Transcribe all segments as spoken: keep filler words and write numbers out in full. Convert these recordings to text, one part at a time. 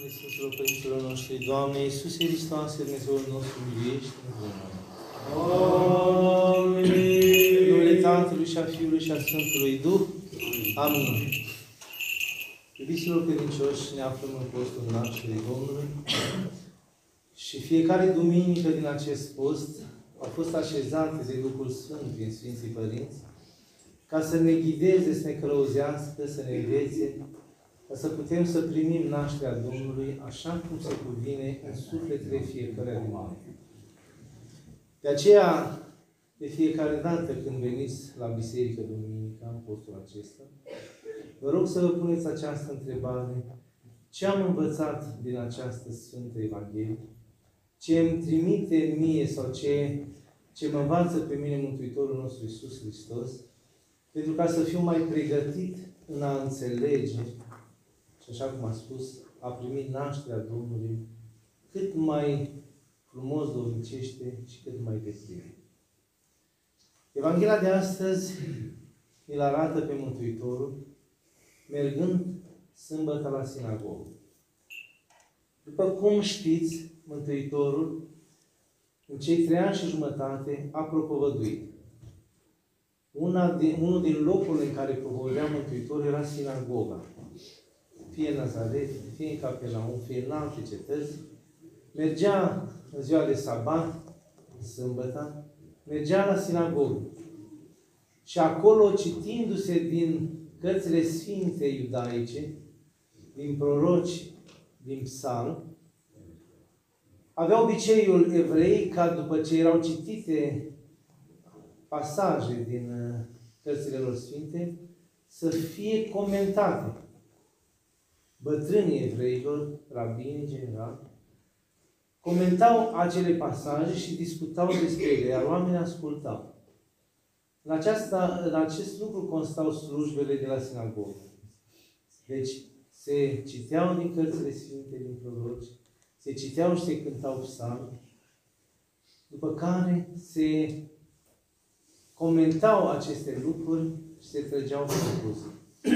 numele Sfinților Părinților noștri, Doamne Iisuse Hristoase, Dumnezeul nostru, miluiește-ne. Amin. În numele Tatălui și a Fiului și a Sfântului Duh. Amin. Iubiților credincioși, ne aflăm în postul Nașterii Domnului și fiecare duminică din acest post au fost așezate de Duhul Sfânt prin Sfinții Părinți ca să ne ghideze, să ne călăuzească, să ne învețe, ca să putem să primim nașterea Domnului așa cum se cuvine în sufletele fiecăruia din noi. De aceea, de fiecare dată când veniți la biserică duminica, în postul acesta, vă rog să vă puneți această întrebare: ce am învățat din această Sfântă Evanghelie? Ce îmi trimite mie sau ce, ce mă învață pe mine Mântuitorul nostru Iisus Hristos, pentru ca să fiu mai pregătit în a înțelege și, așa cum a spus, a primi nașterea Domnului cât mai frumos, dovnicește și cât mai deplin. Evanghelia de astăzi îl arată pe Mântuitorul mergând sâmbătă la sinagogă. După cum știți, Mântuitorul în cei trei ani și jumătate a propovăduit. Una din, unul din locurile în care propovădea Mântuitorul era sinagoga. Fie în Nazaret, fie în Capernaum, fie în alte cetăți. Mergea în ziua de sabat, sâmbătă, mergea la sinagogă. Și acolo, citindu-se din cărțile sfinte iudaice, din proroci, din psalm, avea obiceiul evrei ca după ce erau citite pasaje din cărțile lor sfinte, să fie comentate. Bătrânii evreilor, rabini în general, comentau acele pasaje și discutau despre ele, iar oamenii ascultau. În, aceasta, în acest lucru constau slujbele de la sinagogă. Deci, se citeau din cărțile sfinte, din proroci, se citeau și se cântau psalmi, după care se comentau aceste lucruri și se trăgeau concluzii.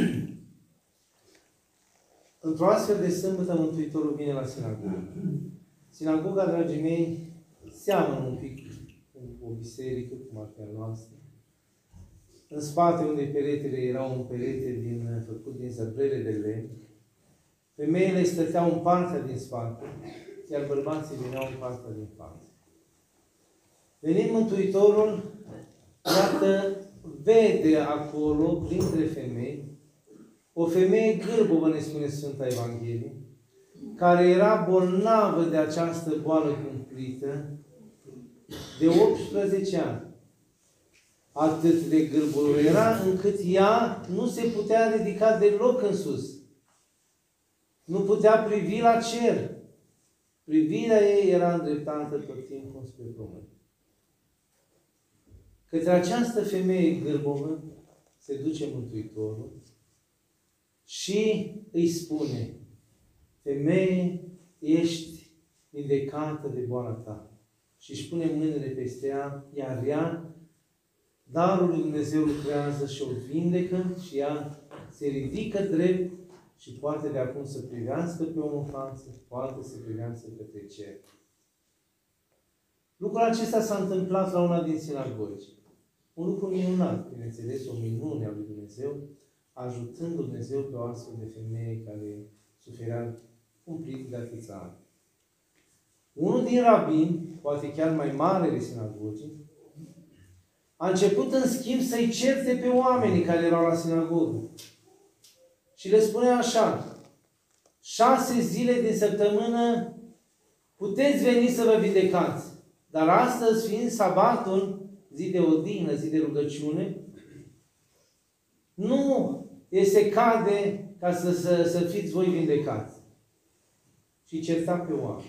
Într-o astfel de sâmbătă, Mântuitorul vine la sinagogă. Sinagoga, dragii mei, seamănă un pic cu o biserică, cum ar fi a noastră. În spate, unde peretele era un perete din, făcut din zăbrele de lemn, femeile stăteau în partea din spate, iar bărbații veneau în partea din față. Venind Mântuitorul, iată, vede acolo, printre femei, o femeie gârbovă, ne spune Sfânta Evanghelie, care era bolnavă de această boală cumplită de optsprezece ani. Atât de gârbovă era, încât ea nu se putea ridica deloc în sus. Nu putea privi la cer. Privirea ei era îndreptată tot timpul spre pământ. Către această femeie gârbovă se duce Mântuitorul și îi spune: femeie, ești vindecată de boala ta. Și își pune mâinile peste ea, iar ea, darul lui Dumnezeu lucrează și o vindecă și ea se ridică drept și poate de acum să privească pe omul în față, poate să privească către cer. Lucrul acesta s-a întâmplat la una din sinagogi. Un lucru minunat, bineînțeles, o minune a lui Dumnezeu, ajutând Dumnezeu pe o astfel de femeie care suferea cumplit de atâția ani. Unul din rabini, poate chiar mai mare de sinagogii, a început în schimb să-i certe pe oamenii care erau la sinagogă. Și le spune așa: șase zile din săptămână puteți veni să vă vindecați, dar astăzi, fiind sabatul, zi de odihnă, zi de rugăciune, nu se cade ca să, să, să fiți voi vindecați. Și certa pe oameni.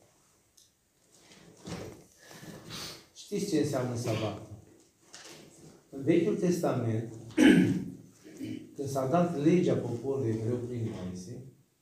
Știți ce înseamnă sabatul? În Vechiul Testament, când s-a dat legea poporului evreu prin Moise,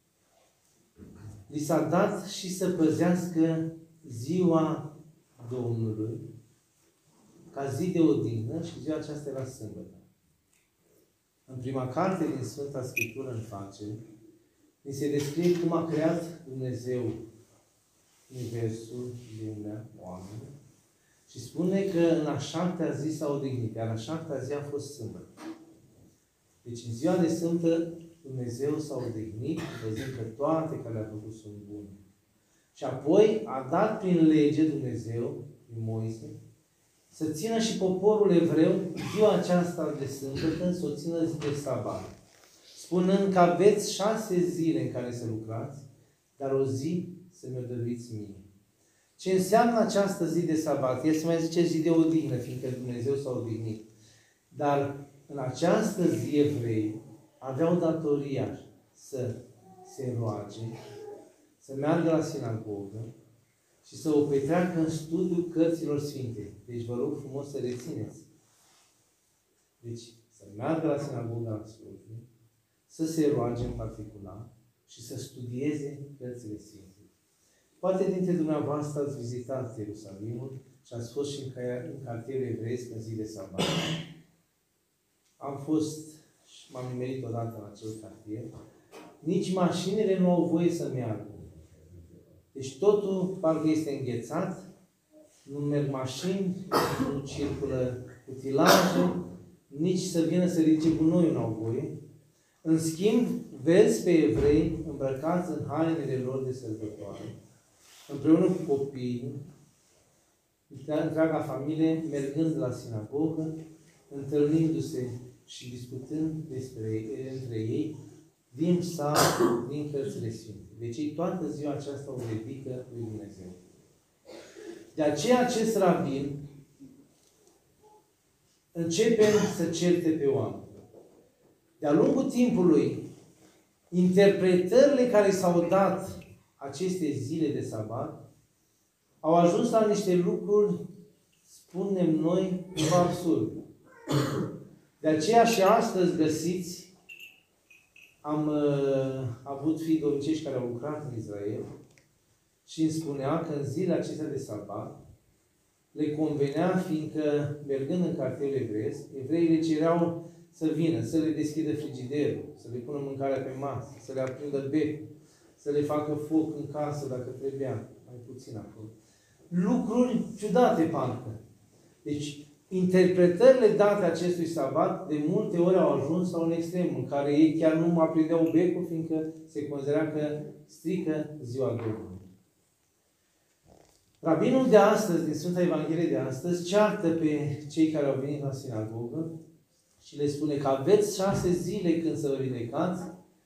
li s-a dat și să păzească ziua Domnului ca zi de odihnă și ziua aceasta era sâmbătă. În prima carte din Sfânta Scriptură în Facere, ni se descrie cum a creat Dumnezeu universul, lumea, oamenii, și spune că în a șaptea zi s-a odihnit, iar a șaptea zi a fost sâmbătă. Deci în ziua de sâmbătă Dumnezeu s-a odihnit, văzând că toate care le-a făcut sunt bune. Și apoi a dat prin lege Dumnezeu, prin Moise, să țină și poporul evreu ziua aceasta de sâmbătă, să o țină zi de sabat. Spunând că aveți șase zile în care să lucrați, dar o zi să mi-o dăruiți mie. Ce înseamnă această zi de sabat? El se mai zice zi de odihnă, fiindcă Dumnezeu s-a odihnit. Dar în această zi evrei aveau datoria să se roage, să meargă la sinagogă și să o petreacă în studiul cărților sfinte. Deci vă rog frumos să rețineți. Deci să meargă la sinagogă la slujbă, să se roage în particular și să studieze cărțile sfinte. Poate dintre dumneavoastră ați vizitat Ierusalimul și ați fost și în cartierul evreiesc în zi de sabat. Am fost și m-am nimerit odată în acel cartier. Nici mașinile nu au voie să meargă. Deci totul parcă este înghețat, nu merg mașini, nu circulă utilaje, nici să vină să ridice gunoiul nu au voie. În schimb, vezi pe evrei îmbrăcați în hainele lor de sărbătoare, împreună cu copiii, întreaga familie, mergând la sinagogă, întâlnindu-se și discutând despre, între ei din psalm, din cărțile sfinte. Deci ei toată ziua aceasta o dedică lui Dumnezeu. De aceea acest rabin începe să certe pe oameni. De-a lungul timpului, interpretările care s-au dat aceste zile de sabat au ajuns la niște lucruri, spunem noi, ceva absurd. De aceea și astăzi găsiți, am uh, avut fii domnicești care au lucrat în Israel și îmi spunea că în zilele acestea de sabat le convenea, fiindcă, mergând în cartierul evreiesc, evreii le cereau să vină, să le deschidă frigiderul, să le pună mâncarea pe masă, să le aprindă becul, să le facă foc în casă dacă trebuia, mai puțin acolo. Lucruri ciudate, parcă. Deci, interpretările date acestui sabat de multe ori au ajuns la un extrem, în care ei chiar nu aprindeau becul, fiindcă se considera că strică ziua Domnului. Rabinul de astăzi, din Sfânta Evanghelie de astăzi, ceartă pe cei care au venit la sinagogă și le spune că aveți șase zile când să vă ridicați,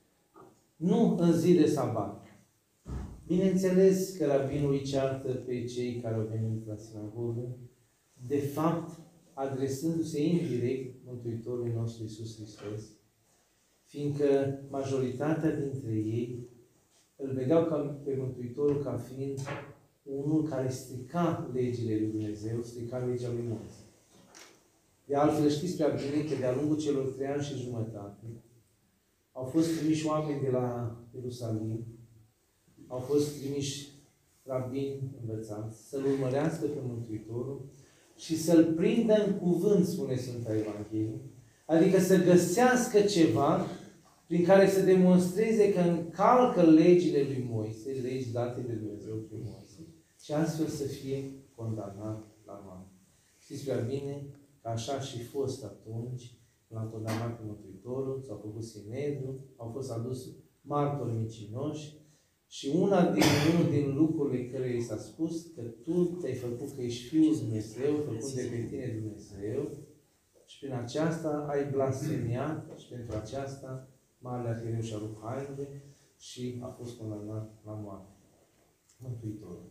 nu în zi de sabat. Bineînțeles că rabinul îi ceartă pe cei care au venit la sinagogă, de fapt, adresându-se indirect Mântuitorului nostru Iisus Hristos, fiindcă majoritatea dintre ei îl vedeau ca pe Mântuitorul ca fiind unul care strica legile lui Dumnezeu, strica legea lui Moise. De altfel, știți prea bine că de-a lungul celor trei ani și jumătate au fost trimiși oameni de la Ierusalim, au fost trimiși rabini învățați să-L urmărească pe Mântuitorul și să-L prindă în cuvânt, spune Sfânta Evanghelie, adică să găsească ceva prin care să demonstreze că încalcă legile lui Moise, legi date de Dumnezeu prin Moise, și astfel să fie condamnat la moarte. Știți prea bine că așa și fost atunci, l-a condamnat pe Mântuitorul, s-au făcut Sinedriu, au fost adus martori mincinoși și una din, unul din lucrurile care i s-a spus că tu te-ai făcut că ești Fiul Dumnezeu, făcut de pe tine Dumnezeu și prin aceasta ai blasfemiat și pentru aceasta Marele Arhiereu și-a rupt hainele și a fost condamnat la moarte. Mântuitorul.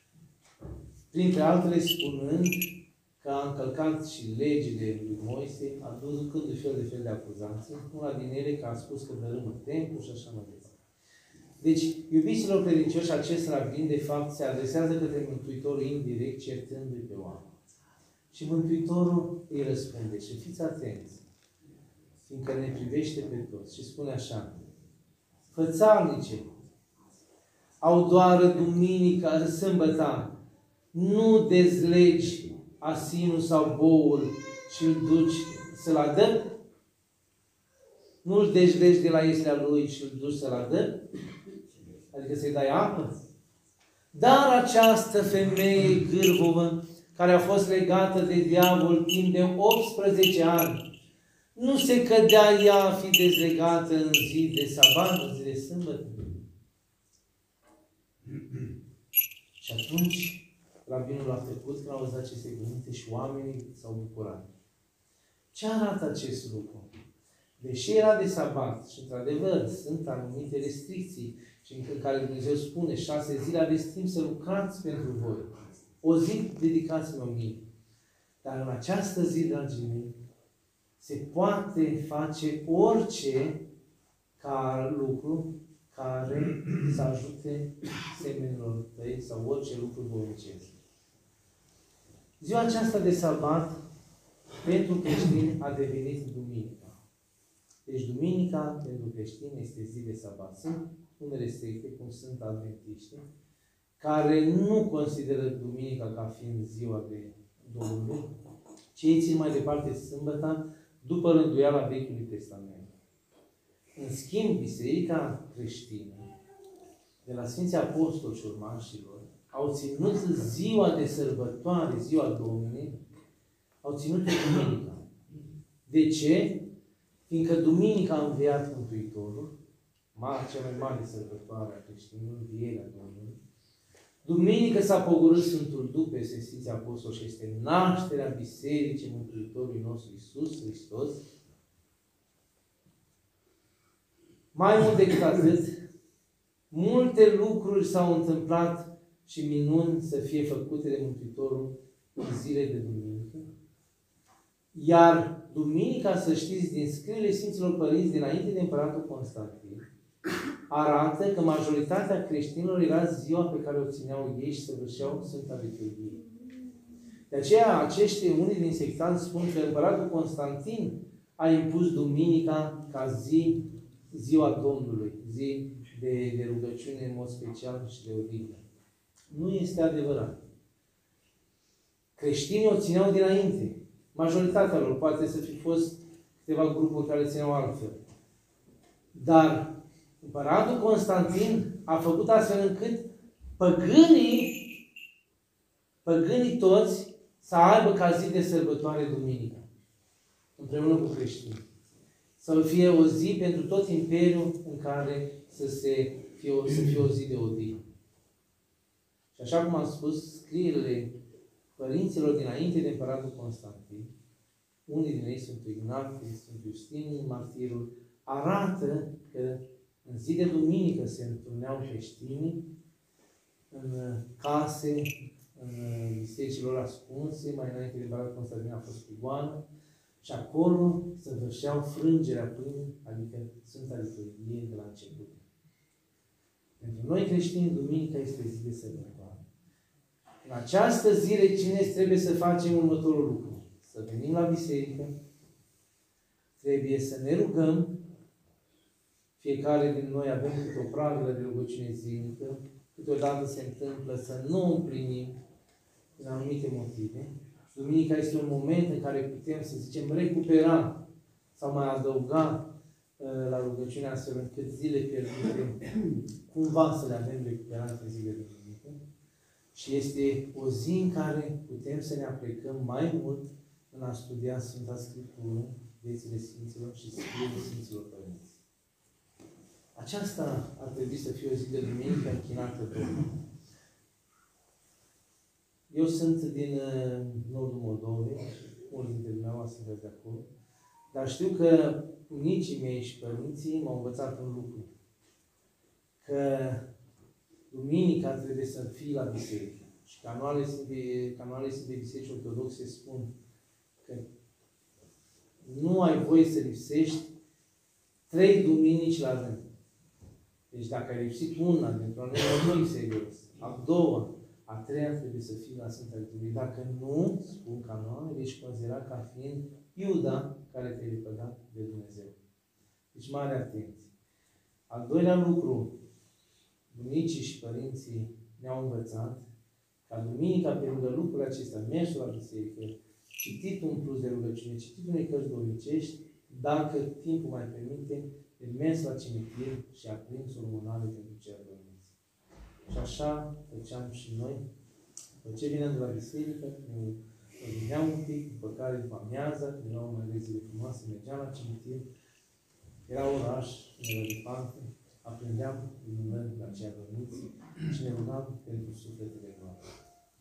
Printre altele spunând că a încălcat și legile lui Moise, aducându-i fel de fel de acuzații, una din ele că a spus că dărâmă templu și așa mai departe. Deci, iubiților credincioși, acest rabin, de fapt, se adresează către Mântuitorul indirect, certându-i pe oameni. Și Mântuitorul îi răspunde. Și fiți atenți, fiindcă ne privește pe toți. Și spune așa: fățarnice, au doar duminica, sâmbăta, nu dezlegi asinul sau boul și îl duci să-l adăpi? Nu îl dejlegi de la ieslea lui și îl duci să-l adă? Adică să-i dai apă? Dar această femeie gârvovă, care a fost legată de diavol timp de optsprezece ani, nu se cădea ea a fi dezlegată în zi de sabat, în zi de sâmbătă? Și atunci, rabinul a făcut când a auzit aceste cuvinte și oamenii s-au bucurat. Ce arată acest lucru? Deși era de sabat și, într-adevăr, sunt anumite restricții și în care Dumnezeu spune șase zile aveți timp să lucrați pentru voi. O zi dedicați-mă mie. Dar în această zi, dragii mei, se poate face orice ca lucru care să ajute semenilor tăi sau orice lucru voinicesc. Ziua aceasta de sabat pentru creștini a devenit duminica. Deci duminica pentru creștini este zi de sabat. Sunt unele secte, cum sunt adventiști, care nu consideră duminica ca fiind ziua de Domnului, ci ei țin mai departe sâmbăta după rânduiala Vechiului Testament. În schimb, Biserica creștină, de la Sfinții Apostoli și urmașilor, au ținut ziua de sărbătoare, ziua Domnului, au ținut duminica. De ce? Fiindcă duminica a înviat Mântuitorul, cea mai mare sărbătoare a creștinilor, învierea Domnului. Duminică s-a pogorât Sfântul Duh peste Sfinții Apostoli și este nașterea Bisericii Mântuitorului nostru Iisus Hristos. Mai mult decât atât, multe lucruri s-au întâmplat și minuni să fie făcute de Mântuitorul în zile de duminică. Iar duminica, să știți, din scrierile Sfinților Părinți dinainte de Împăratul Constantin, arată că majoritatea creștinilor era ziua pe care o țineau ei și săvârșeau Sfânta Liturghie. De aceea, acești unii din sectanți spun că Împăratul Constantin a impus duminica ca zi, ziua Domnului, zi de, de rugăciune în mod special și de odihnă. Nu este adevărat. Creștinii o țineau dinainte. Majoritatea lor, poate să fi fost câteva grupuri care țineau altfel. Dar Împăratul Constantin a făcut astfel încât păgânii, păgânii toți să aibă ca zi de sărbătoare duminica, împreună cu creștinii. Să fie o zi pentru tot imperiul în care să, se fie, o, să fie o zi de odihnă. Și așa cum am spus, scrierile părinților dinainte de Împăratul Constantin, unii din ei sunt Ignatie, sunt Justin, Martirul, arată că în zi de duminică se întâlneau creștinii în case, în bisericilor ascunse, mai înainte de Împăratul Constantin a fost prigoană, și acolo se vârșeau frângerea pâinii, adică Sfânta Liturghie de la început. Pentru noi creștini, duminica este zi de sărbătoare. În această zi, rețineți, trebuie să facem următorul lucru. Să venim la biserică, trebuie să ne rugăm, fiecare din noi avem câte o pravilă de rugăciune zilnică, câteodată se întâmplă să nu împlinim din anumite motive. Duminica este un moment în care putem, să zicem, recupera sau mai adăuga uh, la rugăciune astfel încât zile pierdute cumva să le avem recuperate zile de duminică. Și este o zi în care putem să ne aplecăm mai mult în a studia Sfânta Scriptură, viețile Sfinților și scrierile Sfinților Părinți. Aceasta ar trebui să fie o zi de duminică închinată Domnului. Eu sunt din uh, nordul Moldovei, mulți dintre dumneavoastră sunteți de acolo, dar știu că bunicii mei și părinții m-au învățat un lucru. Că duminica trebuie să fii la biserică. Și canoanele Sfintei, canoanele Sfintei Biserici Ortodoxe spun că nu ai voie să lipsești trei duminici la rând. Deci dacă ai lipsit una dintr-un anumit motiv serios, a doua, a treia trebuie să fii la Sfânta Liturghie. Dacă nu, spun canoanele, ești considerat ca fiind Iuda care te-a lepădat de Dumnezeu. Deci mare atenție. Al doilea lucru, bunicii și părinții ne-au învățat ca duminica, pe lângă lucrurile acestea, mersul la biserică, citit un plus de rugăciune, citit unei cărți doricești, dacă timpul mai permite, e mers la cimitir și a prins o lumânare pentru cei adormiți. Și așa făceam și noi. După ce veneam de la biserică, ne odineam un pic, după care după amiază, când erau mai zile frumoase, mergeam la cimitir, era oraș, era de parte, aprindeam lumânări la cei adormiți și ne rugam pentru sufletele noastre.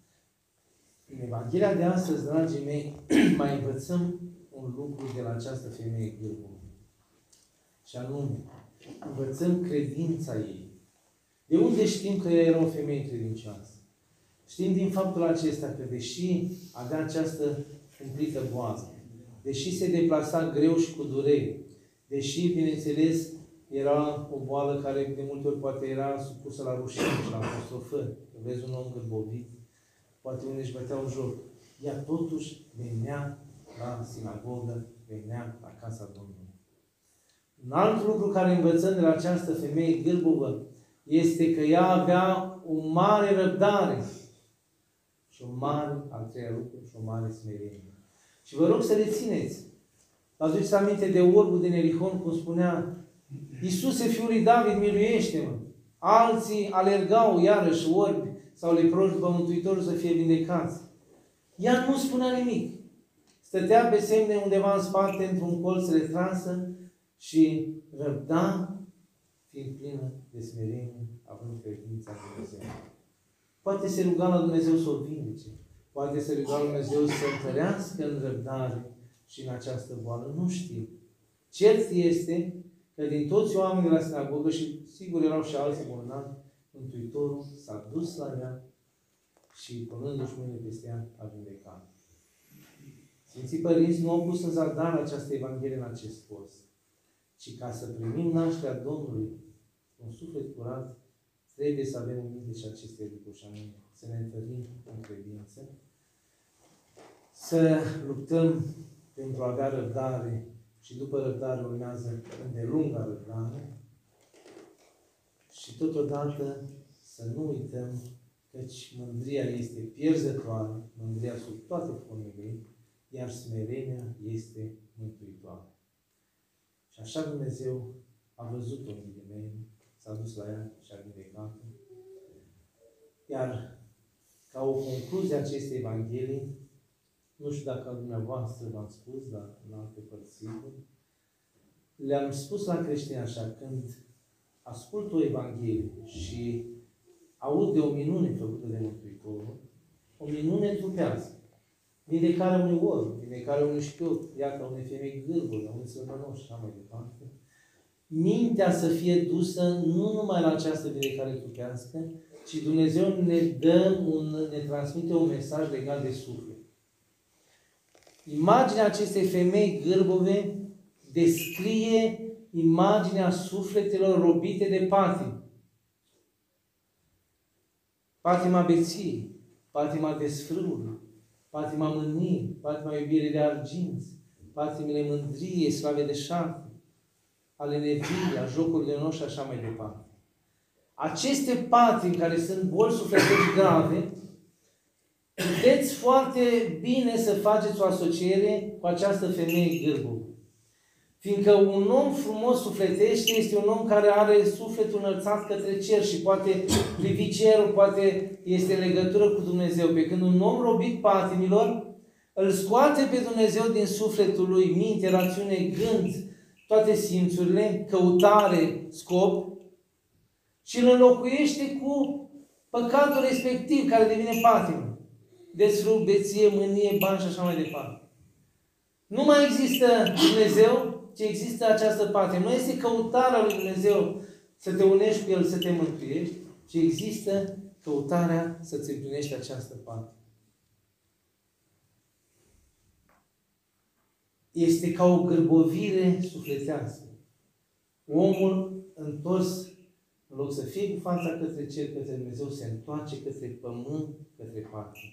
În Evanghelia de astăzi, dragii mei, mai învățăm un lucru de la această femeie gârbă. Și anume, învățăm credința ei. De unde știm că ea era o femeie credincioasă? Știm din faptul acesta că, deși avea această cumplită boală, deși se deplasa greu și cu durere, deși, bineînțeles, era o boală care de multe ori poate era supusă la rușine și la apostrofări. Vezi un om gârbovit, poate unii își băteau joc. Ea totuși venea la sinagogă, venea la casa Domnului. Un alt lucru care învățăm de la această femeie gârbovă este că ea avea o mare răbdare și o mare, al treia lucru, și o mare smerenie. Și vă rog să rețineți. Vă aduceți aminte de orbul din Erihon, cum spunea: Iisuse, Fiul lui David, miluiește-mă! Alții alergau iarăși orbi sau leproși după Mântuitorul să fie vindecați. Ea nu spunea nimic. Stătea pe semne undeva în spate, într-un colț retrasă și răbda, fiind plină de smerenie, având credința în Dumnezeu. Poate se ruga la Dumnezeu să o vindece. Poate se ruga la Dumnezeu să întărească în răbdare și în această boală. Nu știu. Cert este că din toți oamenii de la sinagogă, și sigur erau și alții bolnavi, Mântuitorul s-a dus la ea și, punându-și mâinile peste ea, a vindecat. Sfinții Părinți nu au pus în zadar această Evanghelie în acest post, ci ca să primim nașterea Domnului, un suflet curat, trebuie să avem în minte și aceste lucruri, și anume să ne întărim în credință, să luptăm pentru a avea răbdare și după răbdare urmează îndelunga răbdare și totodată să nu uităm căci mândria este pierzătoare, mândria sub toate formele ei, iar smerenia este mântuitoare. Și așa Dumnezeu a văzut-o în mei, s-a dus la ea și a vindecat-o. Iar ca o concluzie a acestei Evanghelii, nu știu dacă dumneavoastră v-am spus, dar în alte părți, le-am spus la creștini așa: când ascult o Evanghelie și aud de o minune făcută de Mântuitorul, o minune trupească, vindecarea unui orb, vindecarea unui șchiop, iată, unei femei gârburi, unui sărbănoș, așa mai departe, mintea să fie dusă nu numai la această vindecare trupească, ci Dumnezeu ne dă, un, ne transmite un mesaj legat de suflet. Imaginea acestei femei gârbove descrie imaginea sufletelor robite de patim. Patima beției, patima desfrâului, patima mâniei, patima iubirii de arginți, patimile mândriei, slave de șarte, ale energiei, a jocurilor noștri și așa mai departe. Aceste patimi, care sunt boli sufletești grave, puteți foarte bine să faceți o asociere cu această femeie gârbovă. Fiindcă un om frumos sufletește este un om care are sufletul înălțat către cer și poate privi cerul, poate este în legătură cu Dumnezeu. Pe când un om robit patimilor, îl scoate pe Dumnezeu din sufletul lui, minte, rațiune, gând, toate simțurile, căutare, scop, și îl înlocuiește cu păcatul respectiv, care devine patimă. Desfrâu, beție, mânie, bani și așa mai departe. Nu mai există Dumnezeu, ci există această patimă. Nu este căutarea lui Dumnezeu să te unești cu El, să te mântuiești, ci există căutarea să-ți împlinești această patimă. Este ca o gârbovire sufletească. Omul întors, în loc să fie cu fața către cer, către Dumnezeu, se întoarce către pământ, către patimă.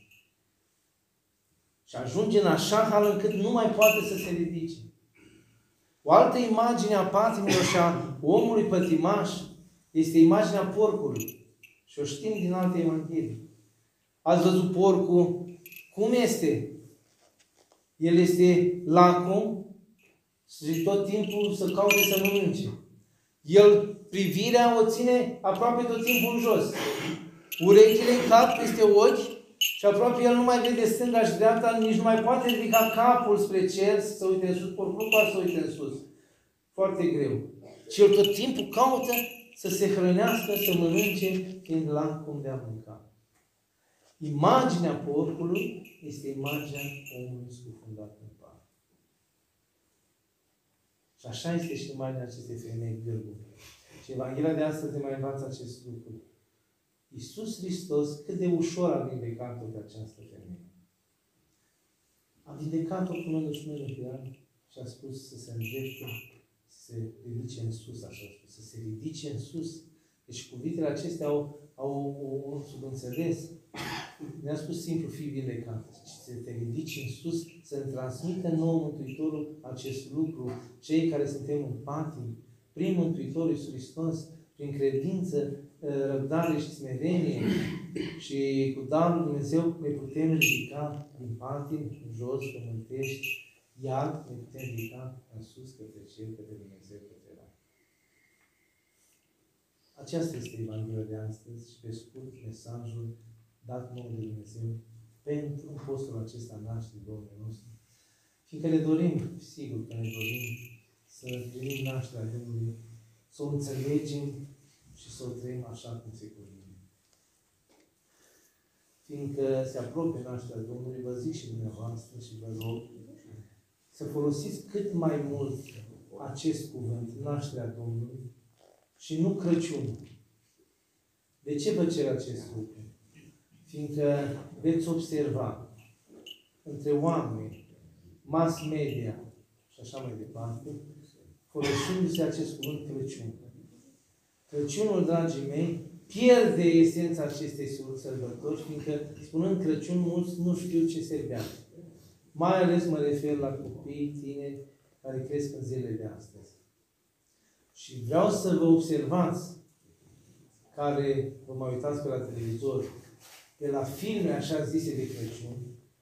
Și ajunge în așa hal încât nu mai poate să se ridice. O altă imagine a patimilor și a omului pătimaș este imaginea porcului. Și o știm din alte evanghelii. Ați văzut porcul cum este? El este lacom, Și tot timpul să caute să mănânce. El privirea o ține aproape tot timpul în jos. Urechile în cap peste ochi și aproape el nu mai vede stânga și dreapta, nici nu mai poate ridica capul spre cer să se uite în sus, porcul nu poate să uite în sus. Foarte greu. Și el tot timpul caută să se hrănească, să mănânce, fiind lancom de a mânca. Imaginea porcului este imaginea omului scufundat în par. Și așa este și imaginea acestei femei gârbune. Și Evanghelia de astăzi ne mai învață acest lucru. Iisus Hristos, cât de ușor a vindecat-o pe această femeie. A vindecat-o punându-și mâinile pe ea și a spus să se îndrepte, să se ridice în sus, așa a spus, să se ridice în sus. Deci cuvintele acestea au, au un subînțeles. Ne-a spus simplu, fii vindecat. Să te ridici în sus, să-mi transmită nouă Mântuitorul acest lucru. Cei care suntem în patim, prin Mântuitorul Iisus Hristos, prin credință, răbdare și smerenie și cu darul Dumnezeu ne putem ridica din patim, în jos, pământești, iar ne putem ridica în sus, către cer, către Dumnezeu, către Rai. Aceasta este Evanghelia de astăzi și pe scurt mesajul dat nou de Dumnezeu pentru un postul acesta nașterii Domnului nostru. Fiindcă ne dorim, sigur că ne dorim să primim nașterea Domnului, să o înțelegem și să o trăim așa cum se cuvine. Fiindcă se apropie nașterea Domnului, vă zic și dumneavoastră și vă rog să folosiți cât mai mult acest cuvânt, nașterea Domnului, și nu Crăciunul. De ce vă cer acest lucru? Fiindcă veți observa între oameni, mass media și așa mai departe, folosindu-se acest cuvânt Crăciun. Crăciunul, dragii mei, pierde esența acestei sărbători, fiindcă, spunând Crăciun, mulți nu știu ce serbea. Mai ales mă refer la copiii tineri care cresc în zilele de astăzi. Și vreau să vă observați, care vă mai uitați pe la televizor, pe la filme așa zise de Crăciun,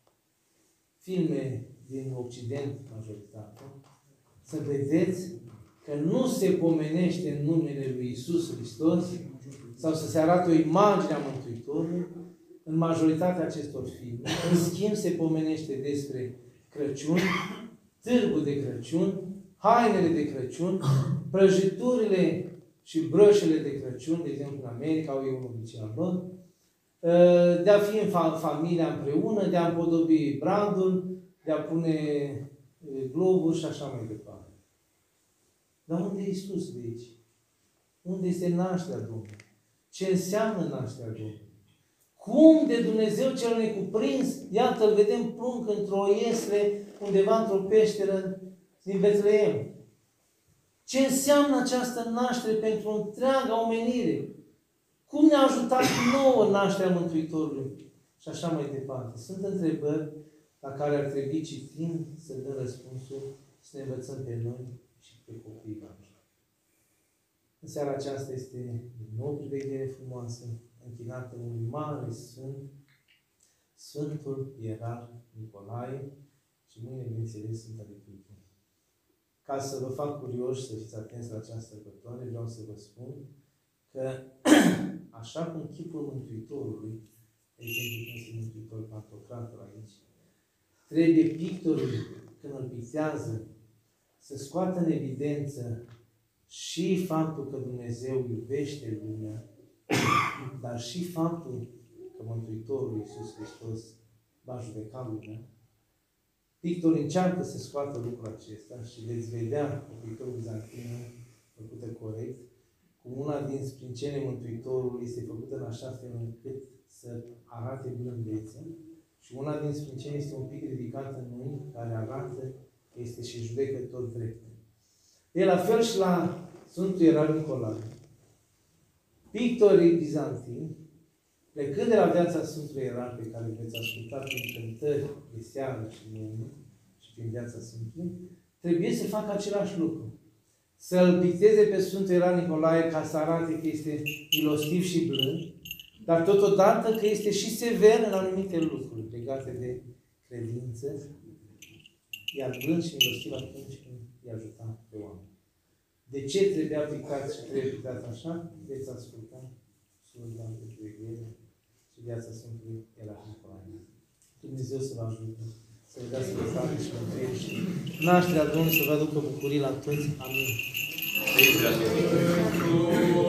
filme din Occident, majoritatea, să vedeți că nu se pomenește în numele lui Iisus Hristos sau să se arate o imagine a Mântuitorului în majoritatea acestor filme. În schimb, se pomenește despre Crăciun, târgul de Crăciun, hainele de Crăciun, prăjiturile și brășele de Crăciun, de exemplu în America, au eu un obicei al lor, de a fi în familia împreună, de a împodobi brandul, de a pune globuri și așa mai departe. Dar unde e Iisus de aici? Unde este nașterea Domnului? Ce înseamnă nașterea Domnului? Cum de Dumnezeu cel necuprins, iată, îl vedem prunc într-o iesle, undeva într-o peșteră din Betleem. Ce înseamnă această naștere pentru întreaga omenire? Cum ne-a ajutat nouă nașterea Mântuitorului? Și așa mai departe. Sunt întrebări la care ar trebui citind să dăm răspunsul, să ne învățăm pe noi și pe copiii noștri. În seara aceasta este din nou o priveghere frumoasă, închinată unui mare sfânt, Sfântul Ierarh Nicolae, și mâine, bineînțeles, Sfânta Liturghie. Ca să vă fac curioși să fiți atenți la această sărbătoare, vreau să vă spun că așa cum chipul Mântuitorului, de exemplu, când este Mântuitor Pantocrator aici, trebuie pictorul, când îl pictează, să scoată în evidență și faptul că Dumnezeu iubește lumea, dar și faptul că Mântuitorul Iisus Hristos va judeca lumea. Pictorul încearcă să scoată lucrul acesta și veți vedea o pictură bizantină făcută corect, cum una din sprincene Mântuitorului este făcută în așa fel încât să arate blândețe și una din sprincene este un pic ridicată în mâini, care arată că este și judecător drept. E la fel și la Sfântul Ierarh Nicolae. Pictorii bizantini, plecând de la viața Sfântului Ierarh, pe care veți asculta prin cântări de seară și mâine și prin viața Sfântului, trebuie să facă același lucru. Să-l picteze pe Sfântul Ierarh Nicolae ca să arate că este milostiv și blând, dar totodată că este și sever în anumite lucruri legate de credință, iar blând și milostiv atunci când îi ajuta pe oameni. De ce trebuie aplicat și trebuie aplicat așa? Veți asculta slujba de pregăire și viața Sfântului Ierarh Nicolae. Dumnezeu să vă ajute, să vă dea sănătate și mântuire și nașterea Domnului să vă aducă bucurii la toți. Amin.